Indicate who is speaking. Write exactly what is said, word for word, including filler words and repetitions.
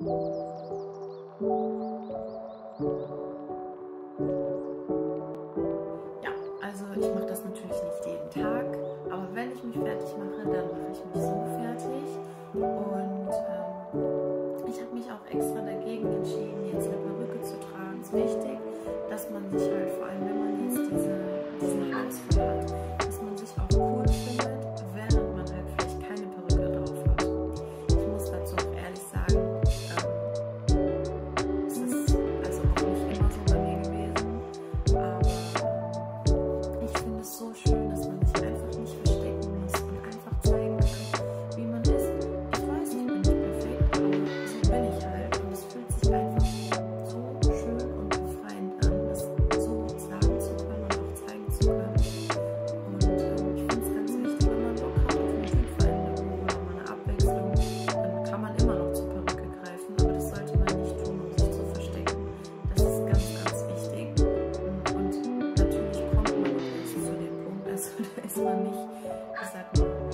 Speaker 1: Ja, also ich mache das natürlich nicht jeden Tag, aber wenn ich mich fertig mache, dann mache ich mich so fertig. Und ähm, ich habe mich auch extra dagegen entschieden, jetzt eine Perücke zu tragen. Es ist wichtig, dass man sich halt, vor allem wenn man jetzt diese, diesen Haarausfall hat, dass man sich auch cool findet, während man halt vielleicht keine Perücke drauf hat. Ich muss dazu auch ehrlich sagen, ähm, es ist also auch nicht immer so bei mir gewesen, aber ich finde es so schön, dass man sich einfach nicht verstecken muss und einfach zeigen kann, wie man ist. Ich weiß, ich bin nicht perfekt, aber so bin ich halt und es fühlt sich einfach so schön und befreiend an, das so sagen zu können und auch zeigen zu können. Und ähm, ich finde es ganz wichtig, wenn man Bock hat auf eine Typveränderung oder mal eine Abwechslung, dann kann man immer noch zur Perücke greifen, aber das sollte man nicht tun, um sich zu verstecken. Das ist ganz, ganz wichtig. Und natürlich kommt man auch erst zu dem Punkt, also da ist man nicht, ich sag mal,